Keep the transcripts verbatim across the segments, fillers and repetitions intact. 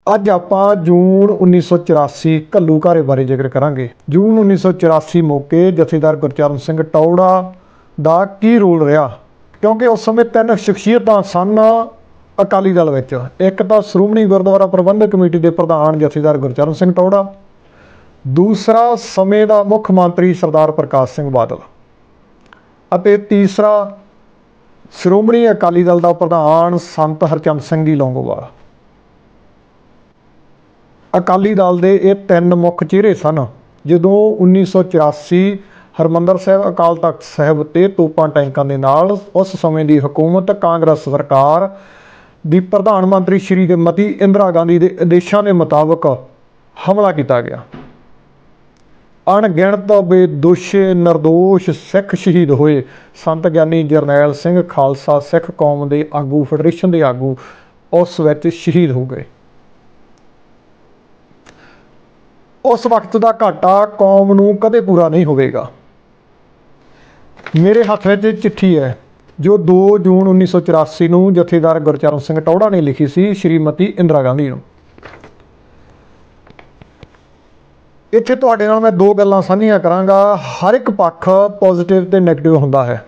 ਅੱਜ ਆਪਾਂ जून उन्नीस सौ चौरासी घल्लूघारे बारे जिक्र करांगे। जून उन्नीस सौ चौरासी मौके जथेदार गुरचरण सिंह टौड़ा दा की रोल रहा, क्योंकि उस समय तीन शख्सियतां सन अकाली दल विच। एक तो श्रोमणी गुरुद्वारा प्रबंधक कमेटी के प्रधान जथेदार गुरचरण सिंह टौड़ा, दूसरा समय का मुख मंत्री सरदार प्रकाश सिंह बादल, अते तीसरा श्रोमणी अकाली दल का प्रधान संत हरचंद सिंह जी लौंगोवाल। अकाली दल के ये तीन मुख चेहरे सन जो उन्नीस सौ चौरासी हरमंदर साहब अकाल तख्त साहब ते तोपां टैंकां दे नाल उस समय की हुकूमत कांग्रेस सरकार दी प्रधान मंत्री श्रीमती इंदिरा गांधी के आदेशों के मुताबिक हमला किया गया। अणगिणत बेदोशे निर्दोष सिख शहीद होए। संत ज्ञानी जरनैल सिंह खालसा सिख कौम के आगू फैडरेशन के आगू उस विच शहीद हो गए। उस वक्त का घाटा कौम नूं कदे पूरा नहीं होगा। मेरे हथ में चिट्ठी है जो दो जून उन्नीस सौ चौरासी नूं जथेदार गुरचरण सिंह टौड़ा ने लिखी सी श्रीमती इंदिरा गांधी नूं। इत्थे तुहाडे नाल मैं दो गल्लां साझीआं करांगा। हर एक पक्ष पॉजिटिव ते नैगेटिव हुंदा है।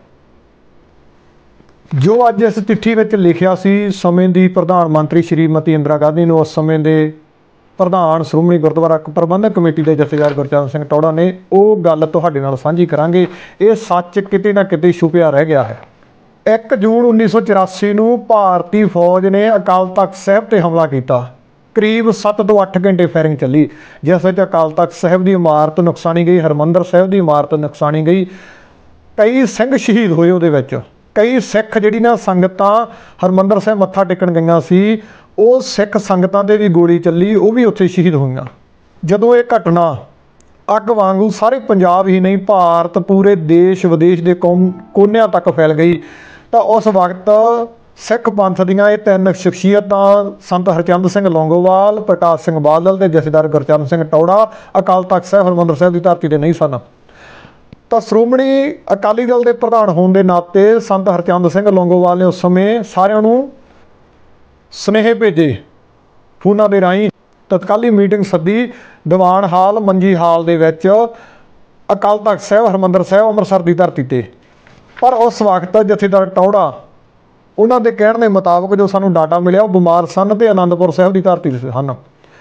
जो अज इस चिट्ठी विच लिखिया सी समय की प्रधान मंत्री श्रीमती इंदिरा गांधी नूं उस समय के प्रधान श्रोमणी गुरुद्वारा प्रबंधक कमेटी के जथेदार गुरचरण सिंह टौड़ा ने वो गल तुहाडे नाल सांझी करांगे। ये सच किते ना किते छुपिया रह गया है। एक जून उन्नीस सौ चौरासी नूं भारतीय फौज ने अकाल तख्त साहब ते हमला किया। करीब सत्त तो अठ घंटे फायरिंग चली, जिस विच अकाल तख्त साहब की इमारत नुकसानी गई, हरमंदर साहब की इमारत नुकसानी गई, कई सिंह शहीद होए। उहदे विच कई सिख जिहड़ी ना संगतां हरमंदर साहब मत्था टेकण गईआं सी, ਉਹ सिख संगतां ते भी गोली चली, वो भी उत्थे शहीद होईआं। जदों ये घटना अग वांगू सारे पंजाब ही नहीं भारत पूरे देश विदेश के कौम कोनिਆਂ तक फैल गई, तो उस वक्त सिख पंथ दीआं ये तीन शख्सियतां संत हरचंद सिंह लौंगोवाल, प्रकाश सिंह बादल ते जथेदार गुरचरण सिंह टौड़ा अकाल तख्त साहब हरमंदर साहब की धरती ते नहीं सन। तो श्रोमणी अकाली दल के प्रधान होने के नाते संत हरचंद सिंह लौंगोवाल ने उस समय सारिਆਂ ਨੂੰ सुनेहे भेजे, फोनां दे राही तत्काली मीटिंग सद्दी दीवान हाल मंजी हाल दे विच अकाल तख्त साहब हरमंदर साहब अमृतसर की धरती ते। पर उस वक्त जथेदार टौड़ा उन्हां दे कहण दे मुताबिक जो सानूं डाटा मिलिया वो बीमार सन ते आनंदपुर साहब की धरती ते सन।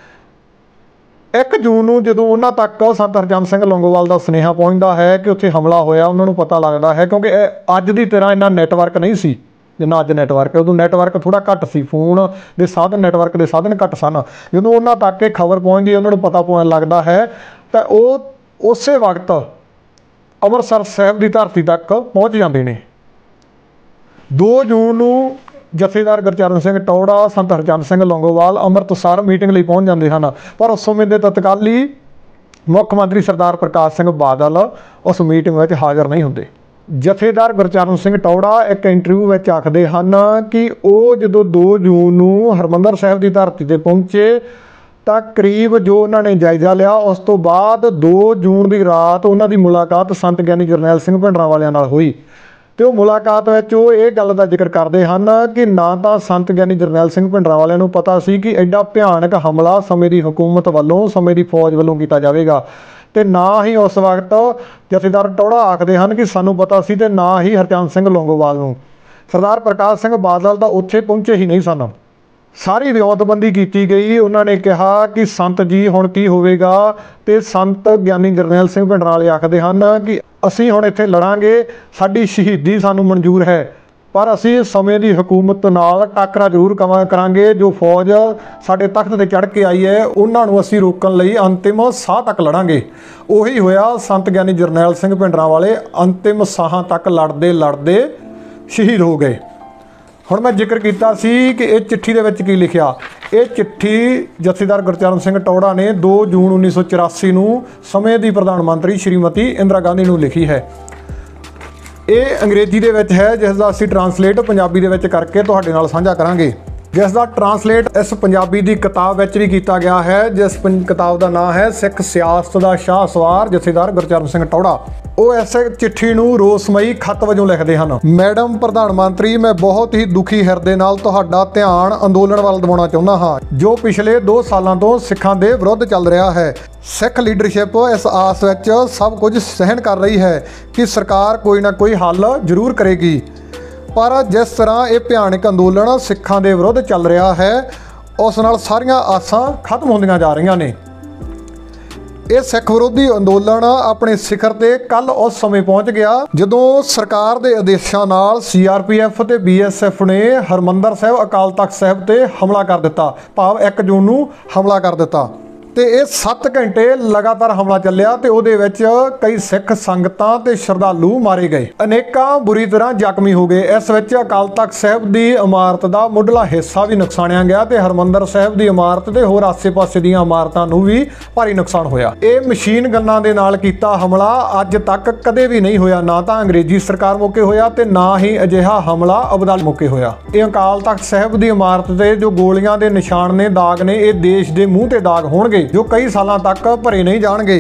एक जून नूं जदों उन्हां तक संत हरचंद सिंह लौंगोवाल का सुनेहा पहुंचदा है कि उत्थे हमला होया, उन्हां नूं पता लगता है क्योंकि अज की तरह इन्ना नैटवर्क नहीं सी जिन्ना अज नैटवर्क है। उदों नैटवर्क थोड़ा घट सी, फोन के साधन नैटवर्क के साधन घट सन। जो उन्होंने तक ये खबर पहुँचती है, उन्होंने पता पौन लगता है तो वो उस वक्त अमृतसर साहब की धरती तक पहुँच जाते हैं। दो जून नूं जथेदार गुरचरण सिंह टौड़ा संत हरचंद सिंह लौंगोवाल अमृतसर मीटिंग लिए पहुँच जाते हैं। पर उस समय के तत्काली मुख मंत्री सरदार प्रकाश सिंह बादल उस मीटिंग में हाज़र नहीं होंगे। जथेदार गुरचरण सिंह टौड़ा एक इंटरव्यू में आखते हैं कि वो जो दो जून नूं हरमंदर साहब की धरती पर पहुँचे तो करीब जो उन्होंने जायजा लिया, उस तो बाद दो जून की रात उन्होंने मुलाकात संत ज्ञानी जरनैल सिंह भिंडरांवालिਆਂ नाल हुई। तो मुलाकात में वो ये गल का जिक्र करते हैं कि ना तो संत ज्ञानी जरनैल सिंह भिंडरांवालिਆਂ नूं पता सी कि एडा भयानक हमला समय की हुकूमत वालों समय की फौज वालों किया जाएगा, तो ना ही उस वक्त जथेदार टौड़ा आखते हैं कि सानू पता सी, ते ना ही हरचंद सिंह लौंगोवाल नूं। सरदार प्रकाश सिंह बादल तो उत्थे पहुँचे ही नहीं सन। सारी विਉਂਤਬੰਦੀ की गई। उन्होंने कहा कि संत जी हुण की होवेगा, तो संत ज्ञानी जरनैल सिंह भिंडरांवाले आखते हैं कि असीं हुण इत्थे लड़ांगे, साडी शहीदी सानू मंजूर है, पर असी समय की हुकूमत नाल टाकरा जरूर कमा करांगे। जो फौज साडे तख्त ते चढ़ के आई है उन्हां नूं असीं रोकण लई अंतिम साह तक लड़ांगे। उही होया, संत ज्ञानी जरनैल सिंह भिंडरांवाले अंतिम साहां तक लड़दे लड़दे शहीद हो गए। हुण मैं जिक्र किया सी कि इस चिट्ठी दे विच की लिखिया। ये चिट्ठी जथेदार गुरचरण सिंह टौड़ा ने दो जून उन्नीस सौ चौरासी नूं समय की प्रधान मंत्री श्रीमती इंदिरा गांधी नूं लिखी है। ये अंग्रेजी दे विच है, जिसका असीं ट्रांसलेट पंजाबी दे विच करके तुहाडे नाल साझा करांगे, जिसका ट्रांसलेट इस पंजाबी की किताब विच भी किया गया है, जिस किताब का नाम है सिख सियासत दा शाह सवार जथेदार गुरचरण सिंह टौड़ा। ਉਹ ਇਸ ਚਿੱਠੀ ਨੂੰ ਰੋਸਮਈ ਖੱਤ ਵਜੋਂ ਲਿਖਦੇ ਹਨ। ਮੈਡਮ ਪ੍ਰਧਾਨ ਮੰਤਰੀ, ਮੈਂ ਬਹੁਤ ਹੀ ਦੁਖੀ ਹਿਰਦੇ ਨਾਲ ਤੁਹਾਡਾ ਧਿਆਨ ਅੰਦੋਲਨ ਵੱਲ ਦਿਵਾਉਣਾ ਚਾਹੁੰਦਾ ਹਾਂ ਜੋ ਪਿਛਲੇ ਦੋ ਸਾਲਾਂ ਤੋਂ ਸਿੱਖਾਂ ਦੇ ਵਿਰੁੱਧ ਚੱਲ ਰਿਹਾ ਹੈ। ਸਿੱਖ ਲੀਡਰਸ਼ਿਪ ਇਸ ਆਸ ਵਿੱਚ ਸਭ ਕੁਝ ਸਹਿਣ ਕਰ ਰਹੀ ਹੈ ਕਿ ਸਰਕਾਰ ਕੋਈ ਨਾ ਕੋਈ ਹੱਲ ਜ਼ਰੂਰ ਕਰੇਗੀ, ਪਰ ਜਿਸ ਤਰ੍ਹਾਂ ਇਹ ਭਿਆਨਕ ਅੰਦੋਲਨ ਸਿੱਖਾਂ ਦੇ ਵਿਰੁੱਧ ਚੱਲ ਰਿਹਾ ਹੈ ਉਸ ਨਾਲ ਸਾਰੀਆਂ ਆਸਾਂ ਖਤਮ ਹੁੰਦੀਆਂ ਜਾ ਰਹੀਆਂ ਨੇ। ਇਹ ਸਿੱਖ ਵਿਰੋਧੀ ਅੰਦੋਲਨ ਆਪਣੇ ਸਿਖਰ ਤੇ ਕੱਲ ਉਸ ਸਮੇਂ ਪਹੁੰਚ ਗਿਆ ਜਦੋਂ ਸਰਕਾਰ ਦੇ ਆਦੇਸ਼ਾਂ ਨਾਲ ਸੀ ਆਰ ਪੀ ਐਫ ਤੇ ਬੀ ਐਸ ਐਫ ਨੇ ਹਰਮੰਦਰ ਸਾਹਿਬ ਅਕਾਲ ਤਖਤ ਸਾਹਿਬ ਤੇ ਹਮਲਾ ਕਰ ਦਿੱਤਾ, ਭਾਵ ਇੱਕ ਜੂਨ ਨੂੰ ਹਮਲਾ ਕਰ ਦਿੱਤਾ ਤੇ ਇਹ ਸੱਤ ਘੰਟੇ ਲਗਾਤਾਰ ਹਮਲਾ ਚੱਲਿਆ ਤੇ ਉਹਦੇ ਵਿੱਚ ਕਈ ਸਿੱਖ ਸੰਗਤਾਂ ਤੇ ਸ਼ਰਧਾਲੂ ਮਾਰੇ ਗਏ, ਅਨੇਕਾਂ ਬੁਰੀ ਤਰ੍ਹਾਂ ਜ਼ਖਮੀ ਹੋ ਗਏ। ਇਸ ਵਿੱਚ ਅਕਾਲ ਤਖਤ ਸਾਹਿਬ ਦੀ ਇਮਾਰਤ ਦਾ ਮੁੱਢਲਾ ਹਿੱਸਾ ਵੀ ਨੁਕਸਾਨਿਆ ਗਿਆ ਤੇ ਹਰਮੰਦਰ ਸਾਹਿਬ ਦੀ ਇਮਾਰਤ ਤੇ ਹੋਰ ਆਸੇ-ਪਾਸੇ ਦੀਆਂ ਇਮਾਰਤਾਂ ਨੂੰ ਵੀ ਭਾਰੀ ਨੁਕਸਾਨ ਹੋਇਆ। ਇਹ ਮਸ਼ੀਨ ਗੰਨਾਂ ਦੇ ਨਾਲ ਕੀਤਾ ਹਮਲਾ ਅੱਜ ਤੱਕ ਕਦੇ ਵੀ ਨਹੀਂ ਹੋਇਆ, ਨਾ ਤਾਂ ਅੰਗਰੇਜ਼ੀ ਸਰਕਾਰ ਮੌਕੇ ਹੋਇਆ ਤੇ ਨਾ ਹੀ ਅਜਿਹਾ ਹਮਲਾ ਅਬਦਾਲ ਮੌਕੇ ਹੋਇਆ। ਇਹ ਅਕਾਲ ਤਖਤ ਸਾਹਿਬ ਦੀ ਇਮਾਰਤ ਤੇ ਜੋ ਗੋਲੀਆਂ ਦੇ ਨਿਸ਼ਾਨ ਨੇ, ਦਾਗ ਨੇ, ਇਹ ਦੇਸ਼ ਦੇ ਮੂੰਹ ਤੇ ਦਾਗ ਹੋਣਗੇ ਜੋ ਕਈ ਸਾਲਾਂ ਤੱਕ ਭਰੇ ਨਹੀਂ ਜਾਣਗੇ।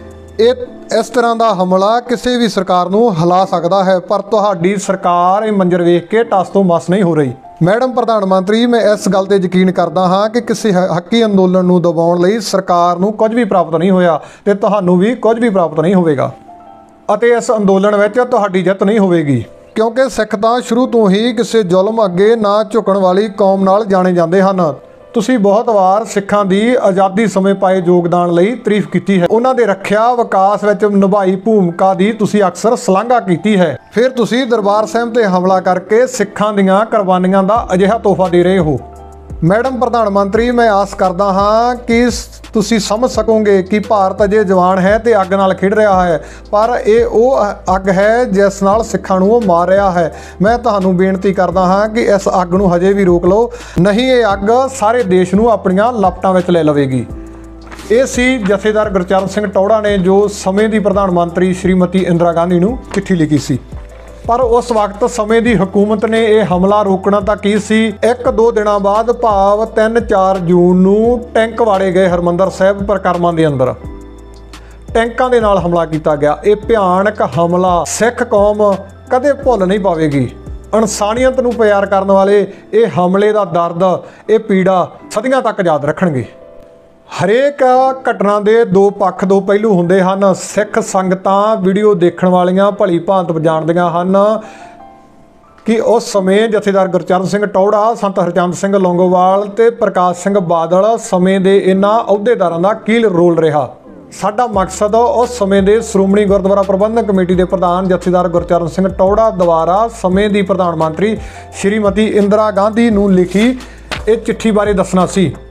ਇਹ ਇਸ ਤਰ੍ਹਾਂ ਦਾ ਹਮਲਾ ਕਿਸੇ ਵੀ ਸਰਕਾਰ ਨੂੰ ਹਿਲਾ ਸਕਦਾ ਹੈ, ਪਰ ਤੁਹਾਡੀ ਸਰਕਾਰ ਇਹ ਮੰਜ਼ਰ ਵੇਖ ਕੇ ਟਸ ਤੋਂ ਮਸ ਨਹੀਂ ਹੋ ਰਹੀ। ਮੈਡਮ ਪ੍ਰਧਾਨ ਮੰਤਰੀ, ਮੈਂ ਇਸ ਗੱਲ ਤੇ ਯਕੀਨ ਕਰਦਾ ਹਾਂ ਕਿ ਕਿਸੇ ਹੱਕੀ ਅੰਦੋਲਨ ਨੂੰ ਦਬਾਉਣ ਲਈ ਸਰਕਾਰ ਨੂੰ ਕੁਝ ਵੀ ਪ੍ਰਾਪਤ ਨਹੀਂ ਹੋਇਆ ਤੇ ਤੁਹਾਨੂੰ ਵੀ ਕੁਝ ਵੀ ਪ੍ਰਾਪਤ ਨਹੀਂ ਹੋਵੇਗਾ ਅਤੇ ਇਸ ਅੰਦੋਲਨ ਵਿੱਚ ਤੁਹਾਡੀ ਜਿੱਤ ਨਹੀਂ ਹੋਵੇਗੀ, ਕਿਉਂਕਿ ਸਿੱਖ ਤਾਂ ਸ਼ੁਰੂ ਤੋਂ ਹੀ ਕਿਸੇ ਜ਼ੁਲਮ ਅੱਗੇ ਨਾ ਝੁਕਣ ਵਾਲੀ ਕੌਮ ਨਾਲ ਜਾਣੇ ਜਾਂਦੇ ਹਨ। ਤੁਸੀਂ ਬਹੁਤ ਵਾਰ ਸਿੱਖਾਂ ਦੀ ਆਜ਼ਾਦੀ ਸਮੇਂ ਪਾਏ ਯੋਗਦਾਨ ਲਈ ਤਾਰੀਫ ਕੀਤੀ ਹੈ, ਉਹਨਾਂ ਦੇ ਰੱਖਿਆ ਵਿਕਾਸ ਵਿੱਚ ਨਿਭਾਈ ਭੂਮਿਕਾ ਦੀ ਤੁਸੀਂ ਅਕਸਰ ਸ਼ਲਾਘਾ ਕੀਤੀ ਹੈ। ਫਿਰ ਤੁਸੀਂ ਦਰਬਾਰ ਸਾਹਿਬ ਤੇ ਹਮਲਾ ਕਰਕੇ ਸਿੱਖਾਂ ਦੀਆਂ ਕੁਰਬਾਨੀਆਂ ਦਾ ਅਜਿਹਾ ਤੋਹਫਾ ਦੇ ਰਹੇ ਹੋ। ਮੈਡਮ ਪ੍ਰਧਾਨ ਮੰਤਰੀ, ਮੈਂ ਆਸ ਕਰਦਾ ਹਾਂ ਕਿ ਤੁਸੀਂ ਸਮਝ ਸਕੋਗੇ ਕਿ ਭਾਰਤ ਅਜੇ ਜਵਾਨ ਹੈ ਤੇ ਅੱਗ ਨਾਲ ਖੇਡ ਰਿਹਾ ਹੈ, ਪਰ ਇਹ ਉਹ ਅੱਗ ਹੈ ਜਿਸ ਨਾਲ ਸਿੱਖਾਂ ਨੂੰ ਉਹ ਮਾਰ ਰਿਹਾ ਹੈ। ਮੈਂ ਤੁਹਾਨੂੰ ਬੇਨਤੀ ਕਰਦਾ ਹਾਂ ਕਿ ਇਸ ਅੱਗ ਨੂੰ ਹਜੇ ਵੀ ਰੋਕ ਲਓ, ਨਹੀਂ ਇਹ ਅੱਗ ਸਾਰੇ ਦੇਸ਼ ਨੂੰ ਆਪਣੀਆਂ ਲਪਟਾਂ ਵਿੱਚ ਲੈ ਲਵੇਗੀ। ਇਹ ਸੀ ਜਥੇਦਾਰ ਗੁਰਚਰਨ ਸਿੰਘ ਟੌਹੜਾ ਨੇ ਜੋ ਸਮੇਂ ਦੀ ਪ੍ਰਧਾਨ ਮੰਤਰੀ ਸ਼੍ਰੀਮਤੀ ਇੰਦਰਾ ਗਾਂਧੀ ਨੂੰ ਚਿੱਠੀ ਲਿਖੀ ਸੀ। ਪਰ ਉਸ ਵਕਤ ਸਮੇਂ ਦੀ ਹਕੂਮਤ ਨੇ ਇਹ ਹਮਲਾ ਰੋਕਣਾ ਤਾਂ ਕੀ ਸੀ, ਇੱਕ ਦੋ ਦਿਨਾਂ ਬਾਅਦ ਭਾਵ ਤਿੰਨ ਚਾਰ ਜੂਨ ਨੂੰ ਟੈਂਕ ਵਾੜੇ ਗਏ ਹਰਮੰਦਰ ਸਾਹਿਬ ਪਰਿਕਰਮਾ ਦੇ ਅੰਦਰ, ਟੈਂਕਾਂ ਦੇ ਨਾਲ ਹਮਲਾ ਕੀਤਾ ਗਿਆ। ਇਹ ਭਿਆਨਕ ਹਮਲਾ ਸਿੱਖ ਕੌਮ ਕਦੇ ਭੁੱਲ ਨਹੀਂ ਪਾਵੇਗੀ। ਇਨਸਾਨੀਅਤ ਨੂੰ ਪਿਆਰ ਕਰਨ ਵਾਲੇ ਇਹ ਹਮਲੇ ਦਾ ਦਰਦ, ਇਹ ਪੀੜਾ ਸਦੀਆਂ ਤੱਕ ਯਾਦ ਰੱਖਣਗੇ। ਹਰੇਕ ਘਟਨਾ ਦੇ ਦੋ ਪੱਖ, ਦੋ ਪਹਿਲੂ ਹੁੰਦੇ ਹਨ। ਸਿੱਖ ਸੰਗਤਾਂ ਵੀਡੀਓ ਦੇਖਣ ਵਾਲੀਆਂ ਭਲੀ ਭਾਂਤ ਜਾਣਦੀਆਂ ਹਨ ਕਿ ਉਸ ਸਮੇਂ ਜਥੇਦਾਰ ਗੁਰਚਰਨ ਸਿੰਘ ਟੌਹੜਾ, ਸੰਤ ਹਰਚੰਦ ਸਿੰਘ ਲੌਂਗੋਵਾਲ ਤੇ ਪ੍ਰਕਾਸ਼ ਸਿੰਘ ਬਾਦਲ ਸਮੇਂ ਦੇ ਇਹਨਾਂ ਅਹੁਦੇਦਾਰਾਂ ਦਾ ਕੀ ਰੋਲ ਰਿਹਾ। ਸਾਡਾ ਮਕਸਦ ਉਸ ਸਮੇਂ ਦੇ ਸ਼੍ਰੋਮਣੀ ਗੁਰਦੁਆਰਾ ਪ੍ਰਬੰਧਕ ਕਮੇਟੀ ਦੇ ਪ੍ਰਧਾਨ ਜਥੇਦਾਰ ਗੁਰਚਰਨ ਸਿੰਘ ਟੌਹੜਾ ਦੁਆਰਾ ਸਮੇਂ ਦੀ ਪ੍ਰਧਾਨ ਮੰਤਰੀ ਸ਼੍ਰੀਮਤੀ ਇੰਦਰਾ ਗਾਂਧੀ ਨੂੰ ਲਿਖੀ ਇਹ ਚਿੱਠੀ ਬਾਰੇ ਦੱਸਣਾ ਸੀ।